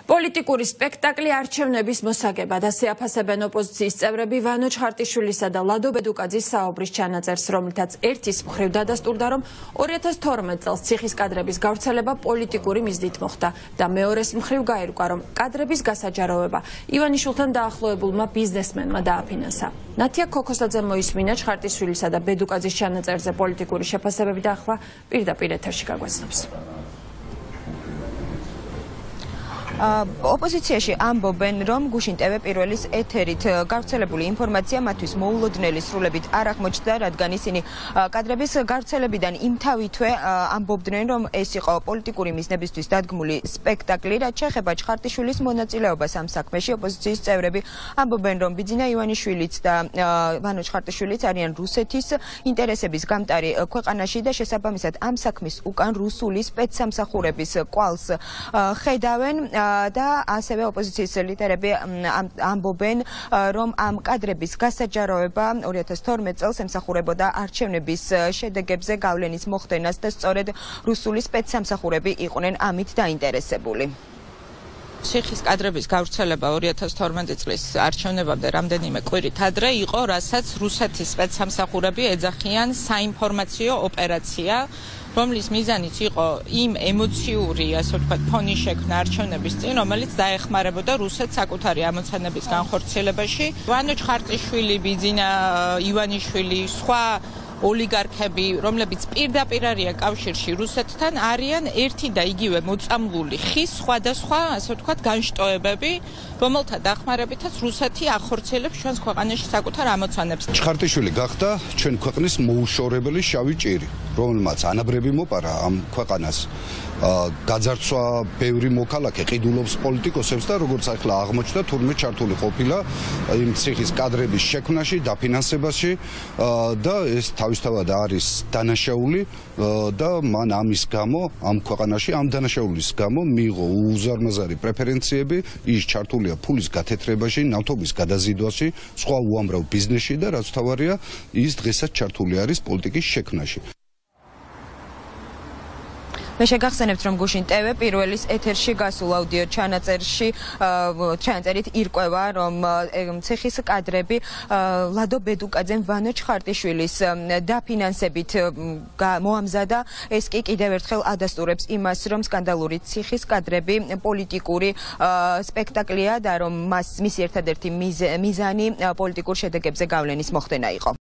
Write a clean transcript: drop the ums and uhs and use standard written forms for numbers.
პოლიტიკური სპექტაკლი არჩევნების მოსაგებად ასე აფასებენ ოპოზიციის წევრები ვანო ჩხარტიშვილისა და ლადო ბედუკაძის საუბრის ჩანაწერს, რომლითაც ერთის მხრივ დადასტურდა, რომ 2012 წელს ციხის კადრების გავრცელება პოლიტიკური მიზნით მოხდა და მეორეს მხრივ გაირკვა, რომ კადრების გასაჯაროვება ივანიშვილთან დაახლოებულმა ბიზნესმენმა დააფინანსა. ნათია ქოქოსაძემ მოისმინა ჩხარტიშვილისა და ბედუკაძის ჩანაწერზე პოლიტიკური შეფასებები და ახლა პირდაპირ ეთერში გაგვაცნობს. ოპოზიციაში ამბობენ, რომ გუშინ TV პირველის ეთერით გავრცელებული ინფორმაცია მათთვის მოულოდნელი სრულებით არ აღმოჩნდა, რადგან ისინი კადრების გავრცელებიდან იმთავითვე ამბობდნენ, რომ ეს იყო პოლიტიკური მიზნებისთვის დადგმული სპექტაკლი, რაც შეეხება ჩხარტიშვილის მონაწილეობას ამ საქმეში. ოპოზიციის წევრები ამბობენ, რომ ბიძინა ივანიშვილიც და ვანო ჩხარტიშვილიც არიან რუსეთის ინტერესების გამტარი ქვეყანაში და შესაბამისად ამ საქმის უკან რუსული სპეცსამსახურების კვალს ხედავენ. და ასევე ოპოზიციის ლიდერები ამბობენ, რომ ამ კადრების გასაჯაროვება 2012 წელს ემსახურებოდა არჩევნების შედეგებზე გავლენის მოხდენას და სწორედ რუსული სპეცსამსახურები იყვნენ ამით დაინტერესებული. ციხის კადრების გავრცელება 2012 წლის არჩევნებამდე რამდენიმე კვირით ადრე იყო, რასაც რუსეთის სპეცსამსახურები ეძახიან საინფორმაციო ოპერაცია, რომლის მიზანიც იყო იმ ემოციური, ასე ვთქვათ, ფონის შექმნა არჩევნების წინ, რომელიც დაეხმარებოდა რუსეთს საკუთარი ამოცანების განხორციელებაში. ვანო ჩხარტიშვილი, ბიძინა ივანიშვილი, სხვა ოლიგარქები, რომლებიც პირდაპირ არიან კავშირში რუსეთთან, არიან ერთი და იგივე მოწამლული ხის სხვადასხვა, ასე ვთქვათ, განშტოებები, რომელთა დახმარებითაც რუსეთი ახორციელებს ჩვენს ქვეყანაში საკუთარ ამოცანებს. ჩხარტიშვილი გახდა ჩვენ ქვეყნის მოუშორებელი შავი ჭირი, რომელმაც ანაბრები მოპარა ამ ქვეყანას. გაძარცვა ბევრი მოქალაქე, ყიდულობს პოლიტიკოსებს და როგორც ახლა აღმოჩნდა, თურმე ჩართული ყოფილა იმ ციხის კადრების შექმნაში, დაფინანსებაში და ეს თავისთავად არის დანაშაული და მან ამის გამო ამ ქვეყანაში ამ დანაშაულის გამო მიიღო უზარმაზარი პრეფერენციები, ის ჩართულია ფულის გათეთრებაში, ნავთობის გადაზიდვაში, სხვა უამრავ ბიზნესში და რაც თავარია, ის დღესაც ჩართული არის პოლიტიკის შექმნაში. მე შეგახსენებთ, რომ გუშინ TV პირველის ეთერში გასულ აუდიო ჩანაწერით ირკვევა, რომ ციხის კადრები ლადო ბედუკაძემ ვანო ჩხარტიშვილის დაფინანსებით მოამზადა. ეს კი კიდევ ერთხელ ადასტურებს იმას, რომ სკანდალური ციხის კადრები პოლიტიკური სპექტაკლია და რომ მისი ერთადერთი მიზანი პოლიტიკურ შედეგებზე გავლენის მოხდენა იყო.